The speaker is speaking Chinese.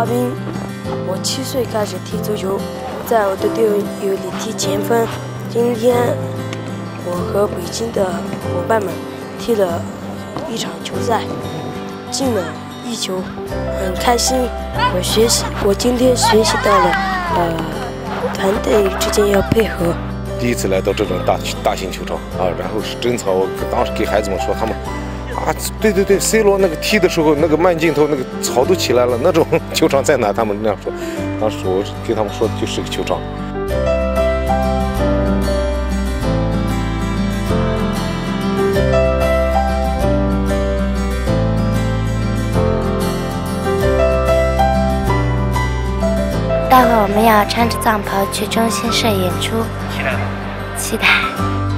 哈滨，我7岁开始踢足球，在我的队友里踢前锋。今天我和北京的伙伴们踢了一场球赛，进了1球，很开心。我今天学习到了团队之间要配合。 第一次来到这种大型球场啊，然后是真草。我当时给孩子们说，他们啊，对 ，C 罗那个踢的时候，那个慢镜头，那个草都起来了，那种球场在哪？他们那样说。当时我给他们说，就是个球场。 待会儿我们要穿着藏袍去中心社演出，期待。